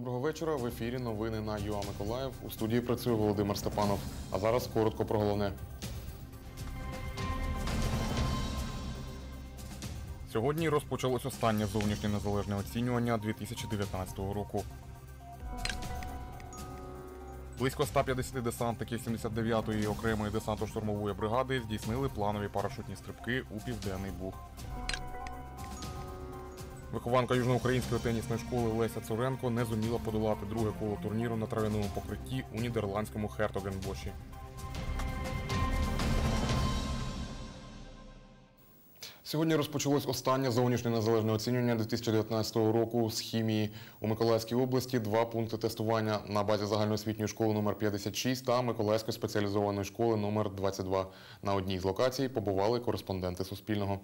Доброго вечора. В ефірі новини на ЮА Миколаїв. У студії працює Володимир Степанов. А зараз коротко про головне. Сьогодні розпочалось останнє зовнішнє незалежне оцінювання 2019 року. Близько 150 десантників 79-ї окремої десантно-штурмової бригади здійснили планові парашутні стрибки у Південний Буг. Вихованка южноукраїнської тенісної школи Леся Цуренко не зуміла подолати друге коло турніру на трав'яному покритті у нідерландському Хертогенбоші. Сьогодні розпочалось останнє зовнішнє незалежне оцінювання 2019 року з хімії. У Миколаївській області 2 пункти тестування на базі загальноосвітньої школи номер 56 та Миколаївської спеціалізованої школи номер 22. На одній з локацій побували кореспонденти Суспільного.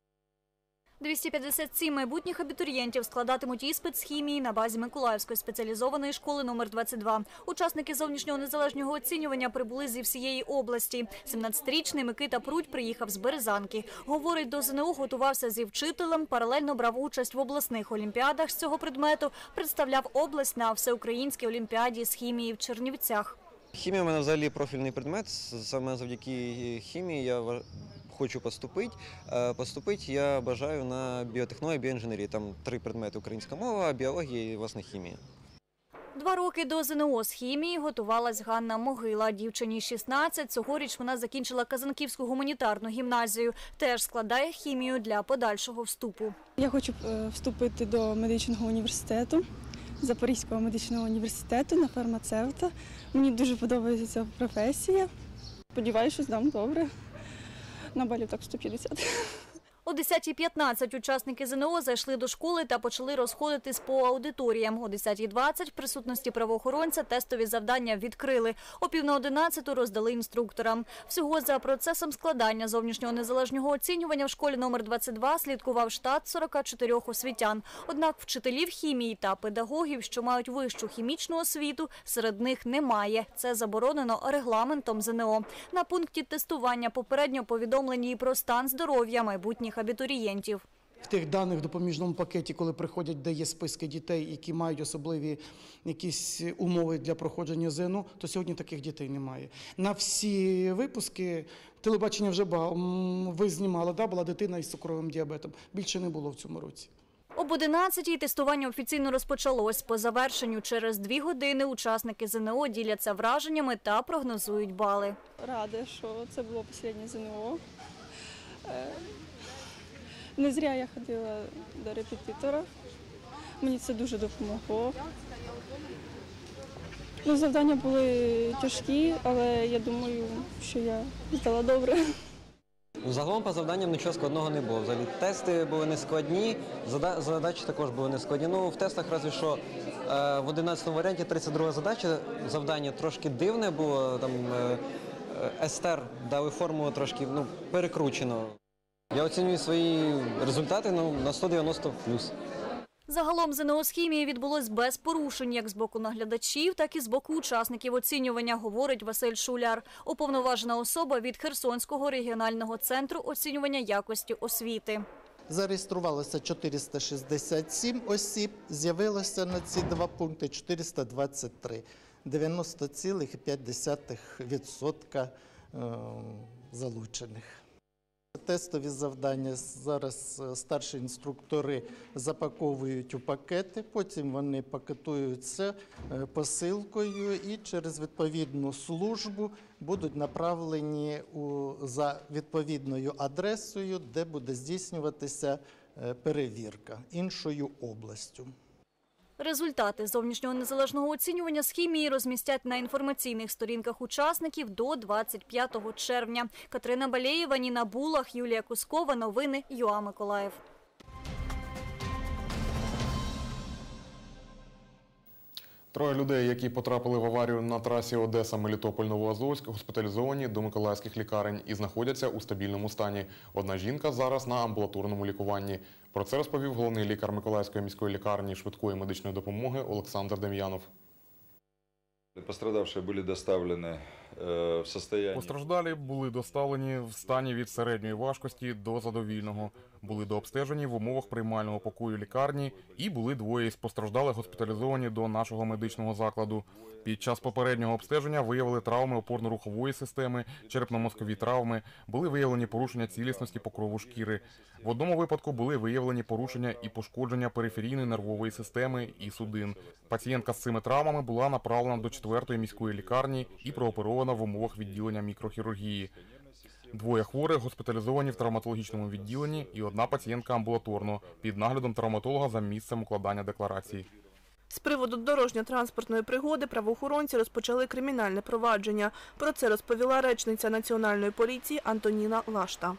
257 майбутніх абітурієнтів складатимуть іспит з хімії на базі Миколаївської спеціалізованої школи номер 22. Учасники зовнішнього незалежного оцінювання прибули зі всієї області. 17-річний Микита Прудь приїхав з Березанки. Говорить, до ЗНО готувався зі вчителем, паралельно брав участь в обласних олімпіадах з цього предмету, представляв область на всеукраїнській олімпіаді з хімії в Чернівцях. Хімія – у мене взагалі профільний предмет. Саме завдяки хімії я хочу поступити. Поступити я бажаю на біотехнологію, біоінженерію. Там 3 предмети – українська мова, біологія і, власне, хімія. 2 роки до ЗНО з хімії готувалась Ганна Могила. Дівчині 16, цьогоріч вона закінчила Казанківську гуманітарну гімназію. Теж складає хімію для подальшого вступу. Я хочу вступити до медичного університету, Запорізького медичного університету на фармацевта. Мені дуже подобається ця професія. Сподіваюся, що здам добре. На балів так 150. О 10:15 учасники ЗНО зайшли до школи та почали розходитись по аудиторіям. О 10:20 в присутності правоохоронця тестові завдання відкрили. О 10:45 роздали інструкторам. Всього за процесом складання зовнішнього незалежного оцінювання в школі номер 22 слідкував штат 44 освітян. Однак вчителів хімії та педагогів, що мають вищу хімічну освіту, серед них немає. Це заборонено регламентом ЗНО. На пункті тестування попередньо повідомлені і про стан здоров'я майбутніх абітурієнтів. В тих даних допоміжному пакеті, коли приходять, де є списки дітей, які мають особливі якісь умови для проходження ЗНО, то сьогодні таких дітей немає. На всі випуски телебачення вже ви знімали, була дитина із цукровим діабетом. Більше не було в цьому році. Об 11:00 тестування офіційно розпочалось. По завершенню через 2 години учасники ЗНО діляться враженнями та прогнозують бали. Рада, що це було останнє ЗНО. Не зря я ходила до репетитора. Мені це дуже допомогло. Завдання були тяжкі, але я думаю, що я здала добре. Загалом по завданням нічого складного не було. Взагалі тести були нескладні, задачі також були нескладні. В тестах разві що в 11-му варіанті 32-га завдання трошки дивне було. Там естер дали формулу трошки перекручено. Я оцінюю свої результати на 190+. Загалом ЗНО з хімії відбулось без порушень як з боку наглядачів, так і з боку учасників оцінювання, говорить Василь Шуляр, уповноважена особа від Херсонського регіонального центру оцінювання якості освіти. Зареєструвалося 467 осіб, з'явилося на ці 2 пункти 423, 90,5% залучених. Тестові завдання зараз старші інструктори запаковують у пакети, потім вони пакетуються посилкою і через відповідну службу будуть направлені за відповідною адресою, де буде здійснюватися перевірка іншою областю. Результати зовнішнього незалежного оцінювання з хімії розмістять на інформаційних сторінках учасників до 25 червня. Катерина Балєєва, Ніна Булах, Юлія Кускова. Новини ЮА Миколаїв. Троє людей, які потрапили в аварію на трасі Одеса-Мелітополь-Новоазовськ, госпіталізовані до миколаївських лікарень і знаходяться у стабільному стані. Одна жінка зараз на амбулаторному лікуванні. Про це розповів головний лікар Миколаївської міської лікарні швидкої медичної допомоги Олександр Дем'янов. Постраждалі були доставлені в стані. Постраждалі були доставлені в стані від середньої важкості до задовільного. були дообстежені в умовах приймального покою лікарні і були двоє із постраждалих госпіталізовані до нашого медичного закладу. Під час попереднього обстеження виявили травми опорно-рухової системи, черепно-мозкові травми, були виявлені порушення цілісності покрову шкіри. В одному випадку були виявлені порушення і пошкодження периферійної нервової системи і судин. Пацієнтка з цими травмами була направлена до 4-ї міської лікарні і прооперована в умовах відділення мікрохірургії. Двоє хворих госпіталізовані в травматологічному відділенні і одна пацієнтка амбулаторно під наглядом травматолога за місцем укладання декларації. З приводу дорожньо-транспортної пригоди правоохоронці розпочали кримінальне провадження. Про це розповіла речниця Національної поліції Антоніна Лашта.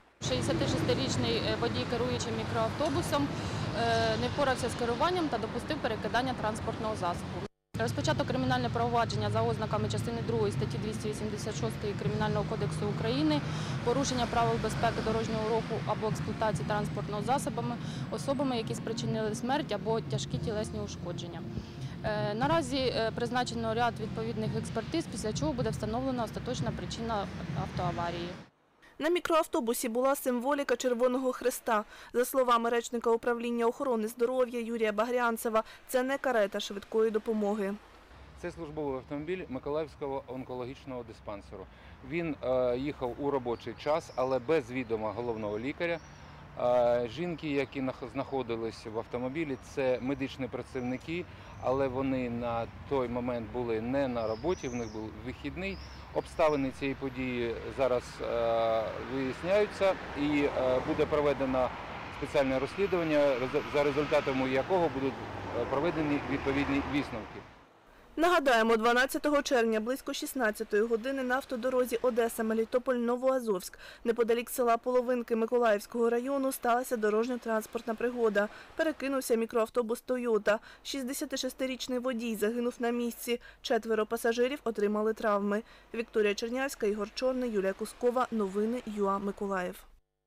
66-річний водій, керуючи мікроавтобусом, не впорався з керуванням та допустив перекидання транспортного засобу. Розпочато кримінальне провадження за ознаками частини 2 статті 286 Кримінального кодексу України порушення правил безпеки дорожнього руху або експлуатації транспортного засобу особами, які спричинили смерть або тяжкі тілесні ушкодження. Наразі призначено ряд відповідних експертиз, після чого буде встановлена остаточна причина автоаварії. На мікроавтобусі була символіка Червоного Хреста. За словами речника управління охорони здоров'я Юрія Багрянцева, це не карета швидкої допомоги. Це службовий автомобіль Миколаївського онкологічного диспансеру. Він їхав у робочий час, але без відома головного лікаря. Жінки, які знаходились в автомобілі, це медичні працівники, але вони на той момент були не на роботі, в них був вихідний. Обставини цієї події зараз виясняються і буде проведено спеціальне розслідування, за результатами якого будуть проведені відповідні висновки. Нагадаємо, 12 червня близько 16-ї години на автодорозі Одеса-Мелітополь-Новоазовськ неподалік села Половинки Миколаївського району сталася дорожньо-транспортна пригода. Перекинувся мікроавтобус «Тойота». 66-річний водій загинув на місці. 4 пасажирів отримали травми. Вікторія Чернявська, Ігор Чорний, Юлія Кускова. Новини ЮА Миколаїв.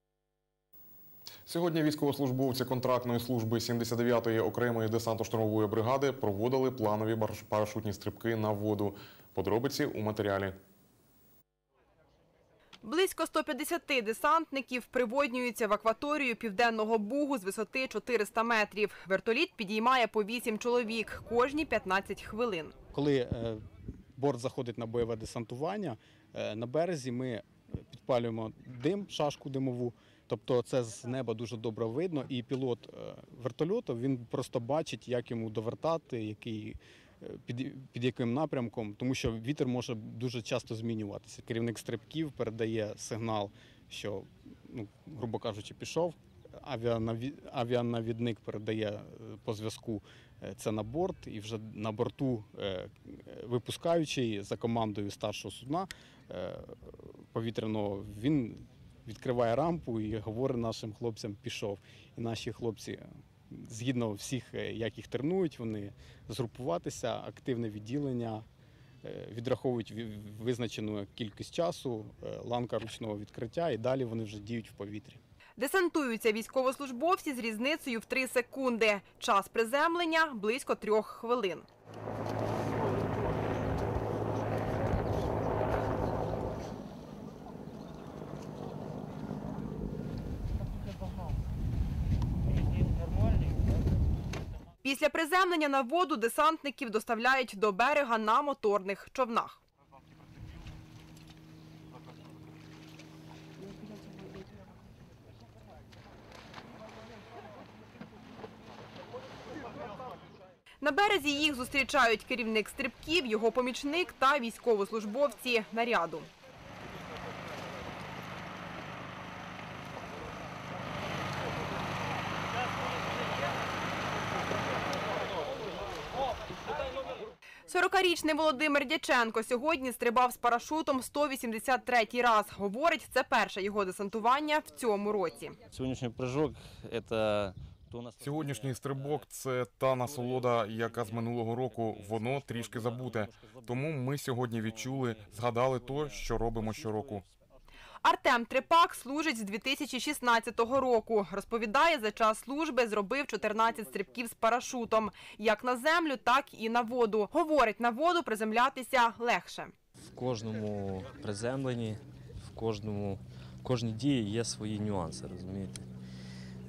Сьогодні військовослужбовці контрактної служби 79-ї окремої десантно-штурмової бригади проводили планові парашутні стрибки на воду. Подробиці у матеріалі. Близько 150 десантників приводнюються в акваторію Південного Бугу з висоти 400 метрів. Вертоліт підіймає по 8 чоловік, кожні 15 хвилин. Коли борт заходить на бойове десантування, на березі ми підпалюємо дим, шашку димову. Тобто це з неба дуже добре видно, і пілот вертольоту, він просто бачить, як йому довертати, під яким напрямком, тому що вітер може дуже часто змінюватися. Керівник стрибків передає сигнал, що, грубо кажучи, пішов, авіанавідник передає по зв'язку це на борт, і вже на борту випускаючий за командою старшого судна повітряного, він відкриває рампу і говорить нашим хлопцям «пішов». І наші хлопці, згідно всіх, як їх тренують, вони згрупуватися, активне відділення, відраховують визначену кількість часу, ланка ручного відкриття і далі вони вже діють в повітрі. Десантуються військовослужбовці з різницею в 3 секунди. Час приземлення – близько 3 хвилин. Після приземлення на воду десантників доставляють до берега на моторних човнах. На березі їх зустрічають керівник стрибків, його помічник та військовослужбовці наряду. Сорокарічний Володимир Дяченко сьогодні стрибав з парашутом 183-й раз. Говорить, це перше його десантування в цьому році. Сьогоднішній стрибок – це та насолода, яка з минулого року, воно трішки забуте. Тому ми сьогодні відчули, згадали то, що робимо щороку. Артем Трепак служить з 2016 року. Розповідає, за час служби зробив 14 стрибків з парашутом. Як на землю, так і на воду. Говорить, на воду приземлятися легше. В кожному приземленні, в кожній дії є свої нюанси, розумієте?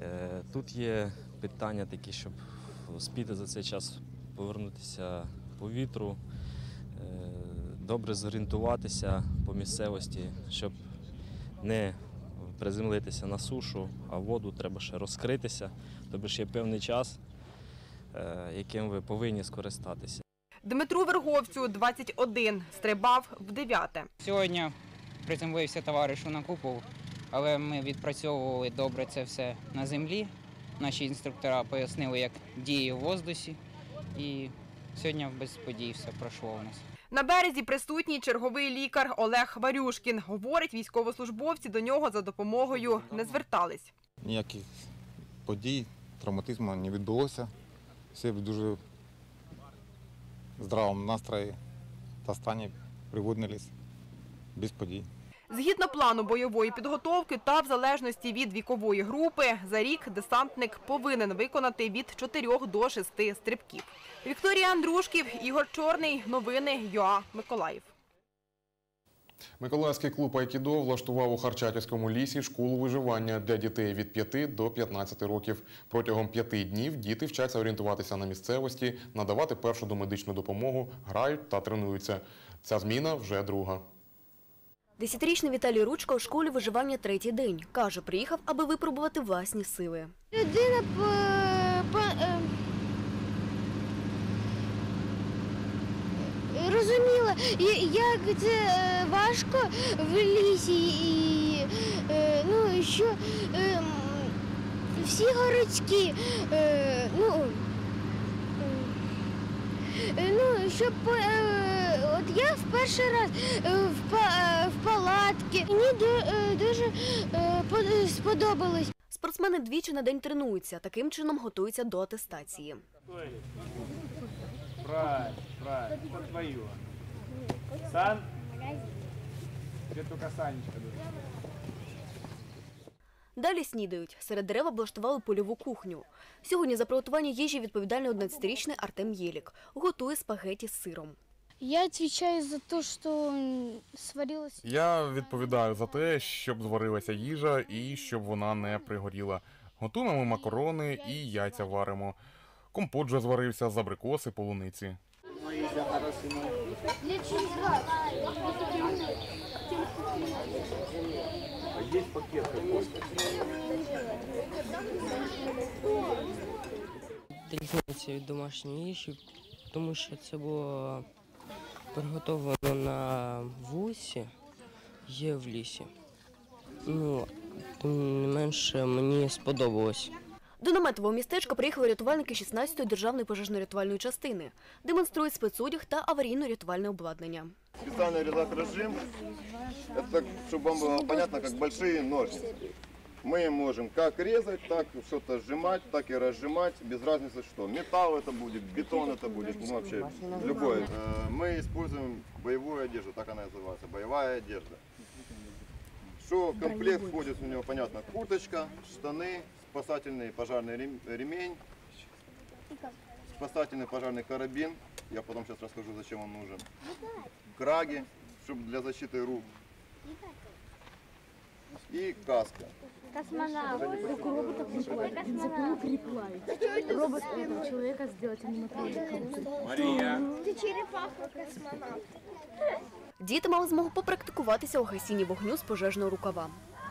Тут є питання такі, щоб успіти за цей час повернутися по вітру, добре зорієнтуватися по місцевості, щоб не приземлитися на сушу, а в воду треба ще розкритися. Тобто ж є певний час, яким ви повинні скористатися. Дмитру Верговцю 21, стрибав в 9-те. Сьогодні приземлився товаришу на купол, але ми відпрацьовували добре це все на землі. Наші інструктора пояснили, як діє в воздусі, і сьогодні без подій все пройшло у нас. На березі присутній черговий лікар Олег Варюшкін. Говорить, військовослужбовці до нього за допомогою не звертались. Ніяких подій, травматизму не відбулося. Всі в дуже здравому настрої та стані приводнились без подій. Згідно плану бойової підготовки та в залежності від вікової групи, за рік десантник повинен виконати від 4 до 6 стрибків. Вікторія Андрушків, Ігор Чорний. Новини ЮА Миколаїв. Миколаївський клуб айкідо влаштував у Харчатівському лісі школу виживання для дітей від 5 до 15 років. Протягом 5 днів діти вчаться орієнтуватися на місцевості, надавати першу домедичну допомогу, грають та тренуються. Ця зміна вже друга. 10-річний Віталій Ручка у школі виживання 3-й день. Каже, приїхав, аби випробувати власні сили. Людина розуміла, як це важко в лісі, і що всі городські, щоб от я в перший раз в палатці, мені дуже сподобалось. Спортсмени двічі на день тренуються, таким чином готуються до атестації. Правильно, это твое. Сан, где только Санечка. Далі снідають. Серед дерев облаштували польову кухню. Сьогодні за приготування їжі відповідальний 11-річний Артем Єлік. Готує спагеті з сиром. Я відповідаю за те, що сварилася. Я відповідаю за те, щоб зварилася їжа і щоб вона не пригоріла. Готуємо макарони і яйця варимо. Компот вже зварився з абрикоси, полуниці. Різниця від домашньої їжі, тому що це було приготовлено на вулиці, є в лісі. Тим не менше, мені сподобалось. До наметового містечка приїхали рятувальники 16-ї державної пожежно-рятувальної частини. Демонструють спецодяг та аварійно-рятувальне обладнання. Специальный резак-режим, это, чтобы вам было понятно, как большие ножницы. Мы можем как резать, так что-то сжимать, так и разжимать, без разницы что. Металл это будет, бетон это будет, вообще любое. Мы используем боевую одежду, так она называется, боевая одежда. Что в комплект входит у него, понятно, курточка, штаны, спасательный пожарный ремень, спасательный пожарный карабин, я потом сейчас расскажу, зачем он нужен, краги, чтобы для защиты рук, и каска. Космонавт. Как робота прикрепляет. Робот этого человека сделать аниматроником. Мария. Ты черепаха космонавт. Діти мали змогу попрактикуватися у гасінні вогню з пожежного рукава.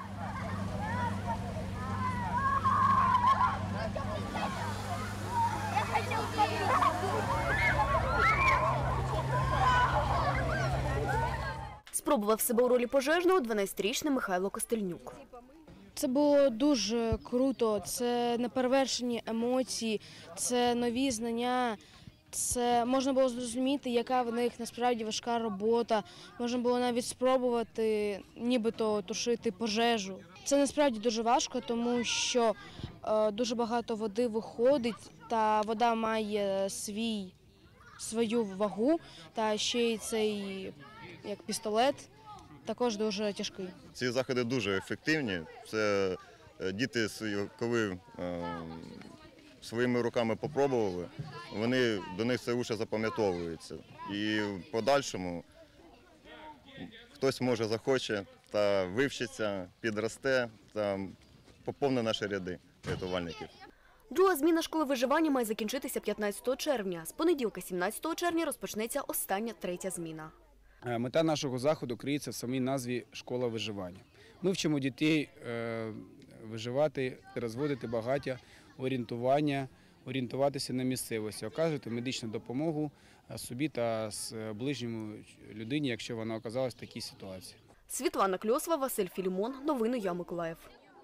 Спробував себе у ролі пожежного 12-річний Михайло Костельнюк. Це було дуже круто, це неперевершені емоції, це нові знання, це можна було зрозуміти, яка в них насправді важка робота, можна було навіть спробувати нібито тушити пожежу. Це насправді дуже важко, тому що дуже багато води виходить, та вода має свою вагу, та ще й цей як пістолет також дуже тяжкий. Ці заходи дуже ефективні. Це діти, коли своїми руками попробували, до них це лише запам'ятовується. І в подальшому хтось може захоче та вивчиться, підросте та поповнить наші ряди. рятувальників. Друга зміна школи виживання має закінчитися 15 червня. З понеділка, 17 червня, розпочнеться остання, третя зміна. Мета нашого заходу криється в самій назві «Школа виживання». Ми вчимо дітей виживати, розводити багаття, орієнтуватися на місцевості, оказувати медичну допомогу собі та ближньому людині, якщо вона оказалась в такій ситуації. Світлана Кльосова, Василь Філімон. Новини Я Миколаїв.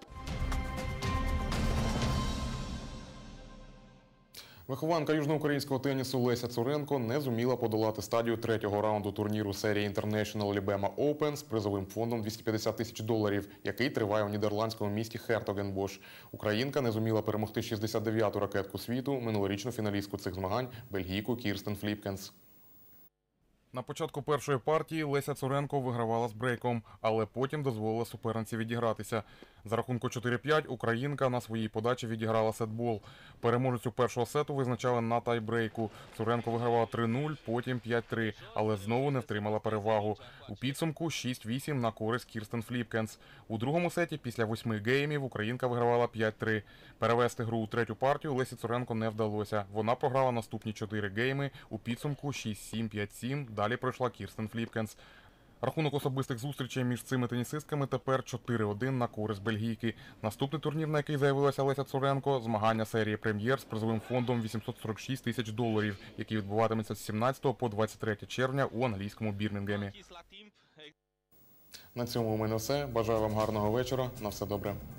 Вихованка южноукраїнського тенісу Леся Цуренко не зуміла подолати стадію третього раунду турніру серії International Libema Open з призовим фондом $250 тисяч, який триває у нідерландському місті Хертогенбош. Українка не зуміла перемогти 69-ту ракетку світу, минулорічну фіналістку цих змагань, бельгійку Кірстен Фліпкенс. На початку першої партії Леся Цуренко вигравала з брейком, але потім дозволила суперниці відігратися. За рахунку 4-5 українка на своїй подачі відіграла сетбол. Переможецю першого сету визначали на тайбрейку. Цуренко вигравала 3-0, потім 5-3, але знову не втримала перевагу. У підсумку 6-8 на користь Кірстен Фліпкенс. У другому сеті після 8 геймів українка вигравала 5-3. Перевести гру у третю партію Лесі Цуренко не вдалося. Вона програла наступні 4 гейми. У підсумку 6-7, 5-7. Далі пройшла Кірстен Фліпкенс. Рахунок особистих зустрічей між цими тенісистками тепер 4-1 на користь бельгійки. Наступний турнір, на який заявилася Леся Цуренко – змагання серії прем'єр з призовим фондом $846 тисяч, який відбуватиметься з 17 по 23 червня у англійському Бірмінгемі. На цьому у мене все. Бажаю вам гарного вечора. На все добре.